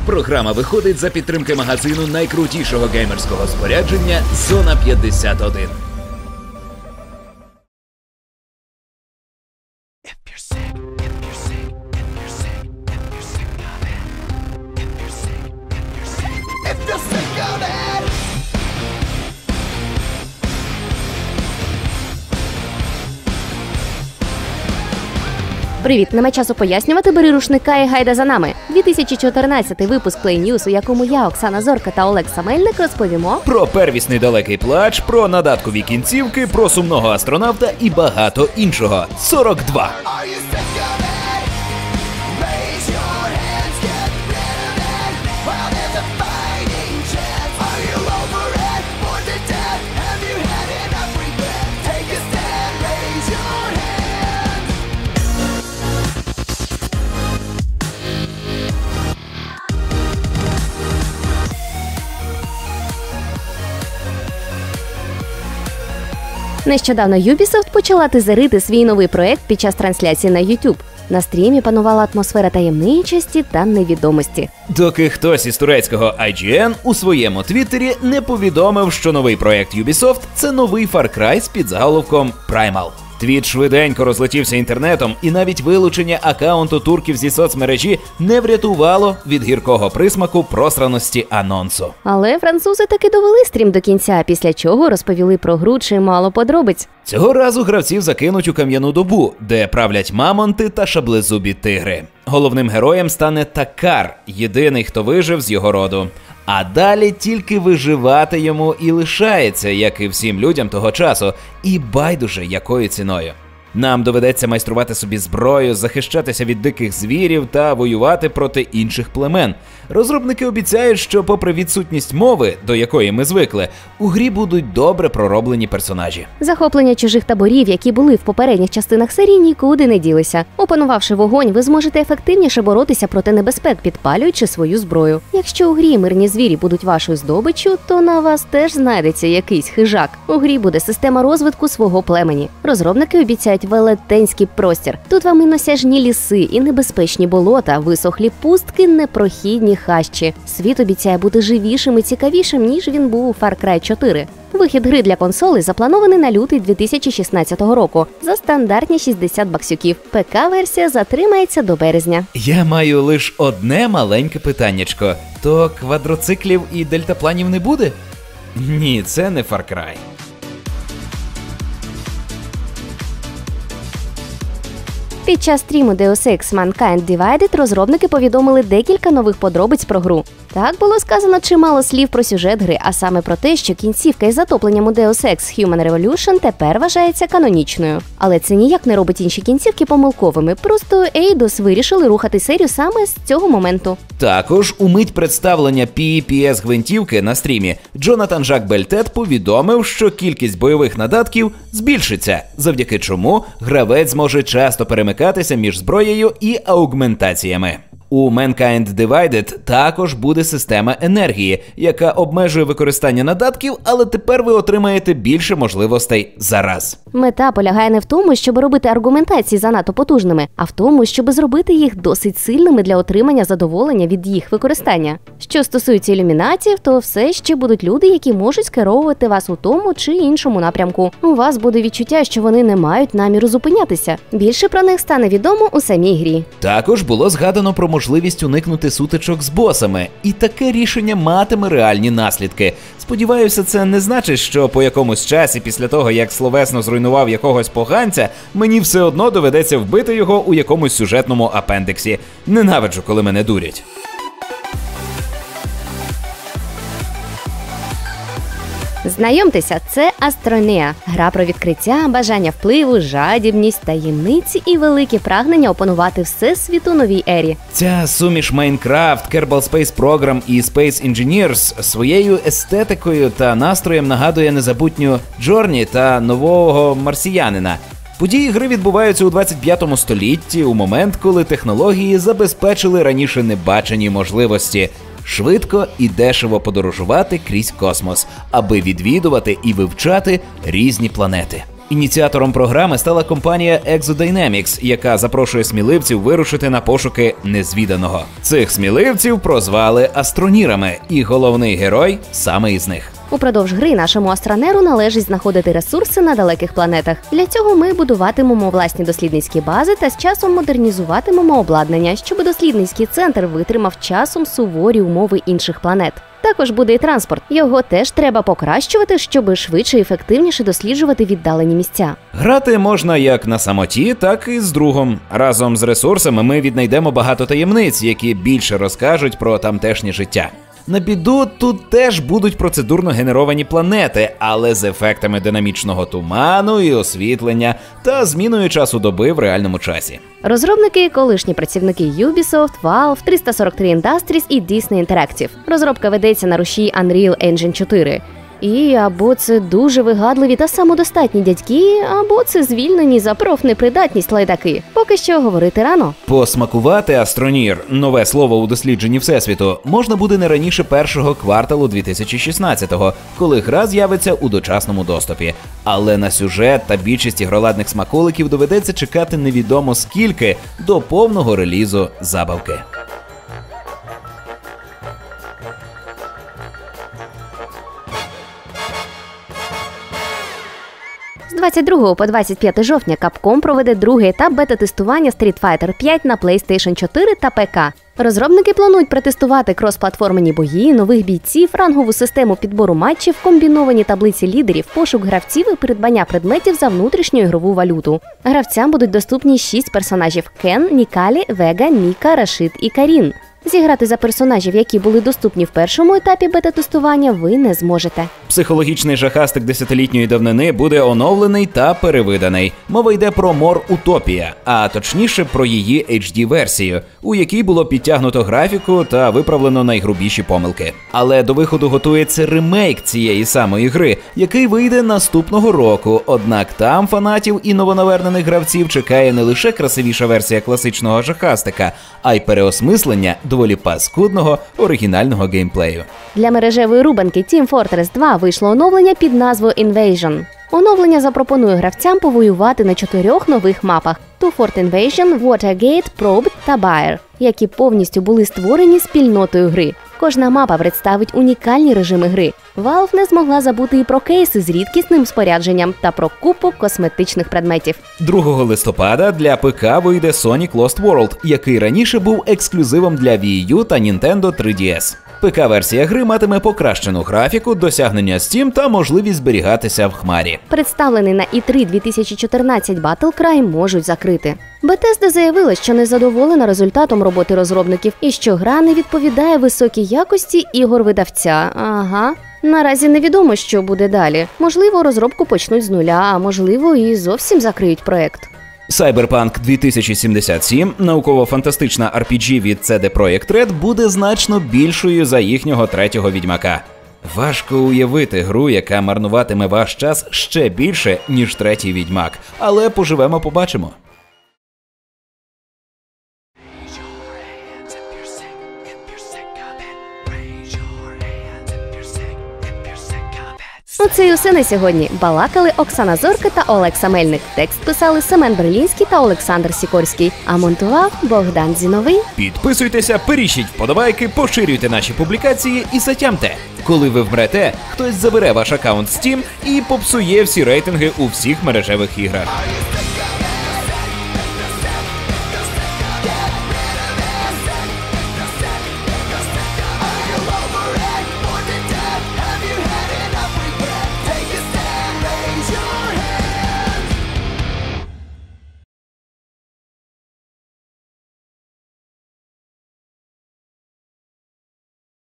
Програма виходить за підтримки магазину найкрутішого геймерського спорядження «Зона 51». Привіт! Нема часу пояснювати, бери рушника і гайда за нами. 2014 випуск Play News, у якому я, Оксана Зорка та Олег Самельник розповімо про первісний далекий плач, про надаткові кінцівки, про сумного астронавта і багато іншого. 42. Нещодавно Ubisoft почала тизерити свій новий проект під час трансляції на YouTube. На стрімі панувала атмосфера таємничості та невідомості. Доки хтось із турецького IGN у своєму твіттері не повідомив, що новий проект Ubisoft – це новий Far Cry з підзаголовком Primal. Твіт швиденько розлетівся інтернетом, і навіть вилучення акаунту турків зі соцмережі не врятувало від гіркого присмаку просраності анонсу. Але французи таки довели стрім до кінця, після чого розповіли про гру чимало подробиць. Цього разу гравців закинуть у кам'яну добу, де правлять мамонти та шаблезубі тигри. Головним героєм стане Такар, єдиний, хто вижив з його роду. А далі тільки виживати йому і лишається, як і всім людям того часу, і байдуже якою ціною. Нам доведеться майструвати собі зброю, захищатися від диких звірів та воювати проти інших племен. Розробники обіцяють, що попри відсутність мови, до якої ми звикли, у грі будуть добре пророблені персонажі. Захоплення чужих таборів, які були в попередніх частинах серії, нікуди не ділися. Опанувавши вогонь, ви зможете ефективніше боротися проти небезпек, підпалюючи свою зброю. Якщо у грі мирні звірі будуть вашою здобиччю, то на вас теж знайдеться якийсь хижак. У грі буде система розвитку свого племені. Розробники обіцяють велетенський простір. Тут вам і насяжні ліси, і небезпечні болота, висохлі пустки, непрохідні хащі. Світ обіцяє бути живішим і цікавішим, ніж він був у Far Cry 4. Вихід гри для консолей запланований на лютий 2016 року за стандартні $60. ПК-версія затримається до березня. Я маю лише одне маленьке питаннячко. То квадроциклів і дельтапланів не буде? Ні, це не Far Cry. Під час стріму Deus Ex Mankind Divided розробники повідомили декілька нових подробиць про гру. Так було сказано чимало слів про сюжет гри, а саме про те, що кінцівка із затопленням у Deus Ex Human Revolution тепер вважається канонічною. Але це ніяк не робить інші кінцівки помилковими, просто Eidos вирішили рухати серію саме з цього моменту. Також у мить представлення PEPS-гвинтівки на стрімі Джонатан Жак Бельтет повідомив, що кількість бойових надатків збільшиться, завдяки чому гравець зможе часто перемикатися між зброєю і аугментаціями. У Mankind Divided також буде система енергії, яка обмежує використання надатків, але тепер ви отримаєте більше можливостей зараз. Мета полягає не в тому, щоб робити аргументації занадто потужними, а в тому, щоб зробити їх досить сильними для отримання задоволення від їх використання. Що стосується ілюмінатів, то все ще будуть люди, які можуть скеровувати вас у тому чи іншому напрямку. У вас буде відчуття, що вони не мають наміру зупинятися. Більше про них стане відомо у самій грі. Також було згадано про можливість уникнути сутичок з босами, і таке рішення матиме реальні наслідки. Сподіваюся, це не значить, що по якомусь часі після того, як словесно зруйнував якогось поганця, мені все одно доведеться вбити його у якомусь сюжетному апендексі. Ненавиджу, коли мене дурять. Знайомтеся, це Астронеа. Гра про відкриття, бажання впливу, жадібність, таємниці і велике прагнення опанувати всесвіт у новій ері. Ця суміш Майнкрафт, Kerbal Space Program і Space Engineers своєю естетикою та настроєм нагадує незабутню Джорні та нового марсіянина. Події гри відбуваються у 25 столітті, у момент, коли технології забезпечили раніше небачені можливості – швидко і дешево подорожувати крізь космос, аби відвідувати і вивчати різні планети. Ініціатором програми стала компанія Exodynamics, яка запрошує сміливців вирушити на пошуки незвіданого. Цих сміливців прозвали астронірами, і головний герой саме із них. Упродовж гри нашому астронеру належить знаходити ресурси на далеких планетах. Для цього ми будуватимемо власні дослідницькі бази та з часом модернізуватимемо обладнання, щоб дослідницький центр витримав часом суворі умови інших планет. Також буде і транспорт. Його теж треба покращувати, щоб швидше і ефективніше досліджувати віддалені місця. Грати можна як на самоті, так і з другом. Разом з ресурсами ми віднайдемо багато таємниць, які більше розкажуть про тамтешнє життя. На біду, тут теж будуть процедурно генеровані планети, але з ефектами динамічного туману і освітлення та зміною часу доби в реальному часі. Розробники – колишні працівники Ubisoft, Valve, 343 Industries і Disney Interactive. Розробка ведеться на рушії Unreal Engine 4. І або це дуже вигадливі та самодостатні дядьки, або це звільнені за профнепридатність лайдаки. Поки що говорити рано. Посмакувати Астронір, нове слово у дослідженні Всесвіту, можна буде не раніше першого кварталу 2016-го, коли гра з'явиться у дочасному доступі. Але на сюжет та більшість ігроладних смаколиків доведеться чекати невідомо скільки до повного релізу забавки. З 22 по 25 жовтня Capcom проведе другий етап бета-тестування Street Fighter 5 на PlayStation 4 та ПК. Розробники планують протестувати кросплатформені бої, нових бійців, рангову систему підбору матчів, комбіновані таблиці лідерів, пошук гравців і придбання предметів за внутрішню ігрову валюту. Гравцям будуть доступні 6 персонажів – Кен, Нікалі, Вега, Міка, Рашид і Карін. Зіграти за персонажів, які були доступні в першому етапі бета-тестування, ви не зможете. Психологічний жахастик десятилітньої давнини буде оновлений та перевиданий. Мова йде про Мор Утопія, а точніше про її HD-версію, у якій було підтягнуто графіку та виправлено найгрубіші помилки. Але до виходу готується ремейк цієї самої гри, який вийде наступного року. Однак там фанатів і новонавернених гравців чекає не лише красивіша версія класичного жахастика, а й переосмислення доволі паскудного оригінального геймплею. Для мережевої рубанки Team Fortress 2 вийшло оновлення під назвою Invasion. Оновлення запропонує гравцям повоювати на 4 нових мапах – Two Fort Invasion, Watergate, Probed та Bayer, які повністю були створені спільнотою гри. Кожна мапа представить унікальні режими гри. Valve не змогла забути і про кейси з рідкісним спорядженням та про купу косметичних предметів. 2 листопада для ПК вийде Sonic Lost World, який раніше був ексклюзивом для Wii U та Nintendo 3DS. ПК-версія гри матиме покращену графіку, досягнення Steam та можливість зберігатися в хмарі. Представлений на E3 2014 Battlecry можуть закрити. Bethesda заявила, що не задоволена результатом роботи розробників і що гра не відповідає високій якості ігор видавця. Ага. Наразі невідомо, що буде далі. Можливо, розробку почнуть з нуля, а можливо і зовсім закриють проект. Cyberpunk 2077, науково-фантастична RPG від CD Projekt Red, буде значно більшою за їхнього 3-го Відьмака. Важко уявити гру, яка марнуватиме ваш час ще більше, ніж 3-й Відьмак. Але поживемо-побачимо. Оце і усе на сьогодні. Балакали Оксана Зорка та Олекса Мельник. Текст писали Семен Берлінський та Олександр Сікорський. А монтував Богдан Зіновий. Підписуйтеся, періщіть вподобайки, поширюйте наші публікації і затямте. Коли ви вмрете, хтось забере ваш аккаунт Steam і попсує всі рейтинги у всіх мережевих іграх.